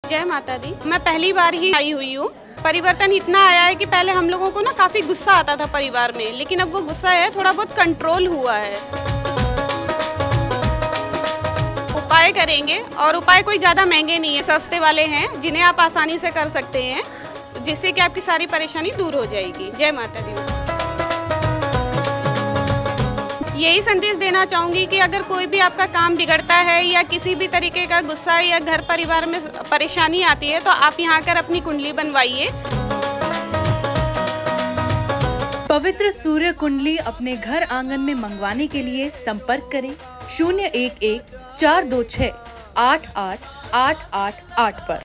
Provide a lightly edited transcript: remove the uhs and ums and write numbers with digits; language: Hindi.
जय माता दी। मैं पहली बार ही आई हुई हूँ। परिवर्तन इतना आया है कि पहले हम लोगों को ना काफी गुस्सा आता था परिवार में, लेकिन अब वो गुस्सा है थोड़ा बहुत कंट्रोल हुआ है। उपाय करेंगे और उपाय कोई ज्यादा महंगे नहीं है, सस्ते वाले हैं जिन्हें आप आसानी से कर सकते हैं, जिससे कि आपकी सारी परेशानी दूर हो जाएगी। जय माता दी। यही संदेश देना चाहूँगी कि अगर कोई भी आपका काम बिगड़ता है या किसी भी तरीके का गुस्सा या घर परिवार में परेशानी आती है तो आप यहाँ आकर अपनी कुंडली बनवाइए। पवित्र सूर्य कुंडली अपने घर आंगन में मंगवाने के लिए संपर्क करें 011-426-8888 पर।